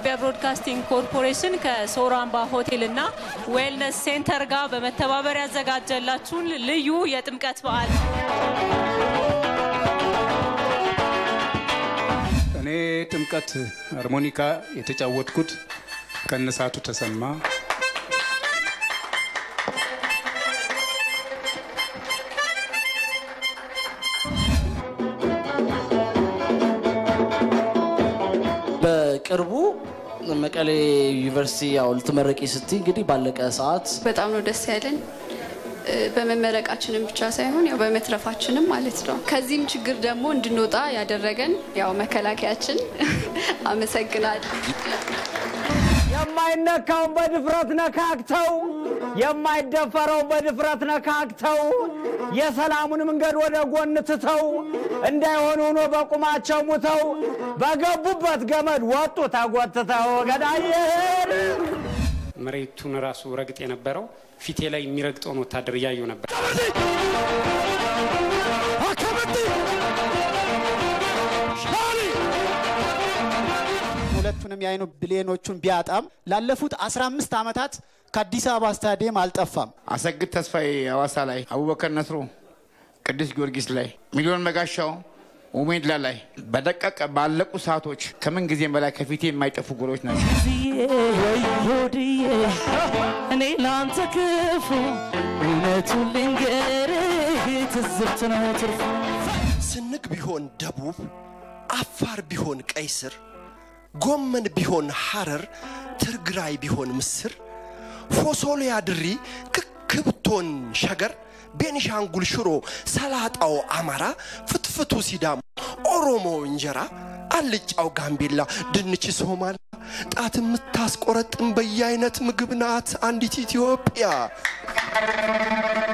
የኢትዮጵያ ብሮድካስቲንግ ኮርፖሬሽን ከሶርአምባ ሆቴልና ዌልነስ ሴንተር ጋር በመተባበር ያዘጋጀላችሁን ልዩ የጥምቀት በዓል እኔ ጥምቀት ሃርሞኒካ የተጫወትኩት ከነሳቱ ተሰማ በቅርቡ መቀሌ ዩኒቨርሲቲ ያው ልትመረቂ ስትይ እንግዲህ ባለቀ ሰዓት በጣም ነው ደስ ያለን በመመረቃችንም ብቻ ሳይሆን ያው በመትረፋችንም ማለት ነው ከዚህም ችግር ደግሞ እንድንወጣ ያደረገን ያው መከላከያችን አመሰግናለሁ የማይነካው በድፍረት ነካክተው የማይደፈረው በድፍረት ነካክተው የሰላሙን መንገድ ወደ ጎን ትተው እንዳይሆን ሆኖ በቁማቸው ሙተው በገቡበት ገመድ ወጡ ተጎትተው ገዳዬ መሬቱን ራሱ ረግጥ የነበረው ፊቴ ላይ የሚረግጠውን ወታደር ያዩ ነበር ሁለቱንም ያይኑ ብሌኖቹን ቢያጣም ላለፉት 15 አመታት ከአዲስ አበባ ስታዲየም አልጠፋም አሰግድ ተስፋዬ አዋሳ ላይ አቡበከር ነስሩ ቅዱስ ጊዮርጊስ ላይ ሚሊዮን መጋሻው ኡሜድላ ላይ በደቀቀ ባለቁ ሰዓቶች ከምን ጊዜም በላይ ከፊቴ የማይጠፉ ጎሎች ናቸው እኔ ላንተ ክፉ እውነቱን ልንገርህ ትዝብት ነው ትርፉ ስንቅ ቢሆን ደቡብ አፋር ቢሆን ቀይስር ጎመን ቢሆን ሐረር ትርግራይ ቢሆን ምስር ፎሶሊያ ድሪ ክክብቶን ሸገር ቤኒሻንጉል ሽሮ ሰላጣው አማራ ፍትፍቱ ሲዳም ኦሮሞ እንጀራ አልጫው ጋምቤላ ድንች ሶማሌ ጣት ምታስቆረጥም በየአይነት ምግብ ናት አንዲት ኢትዮጵያ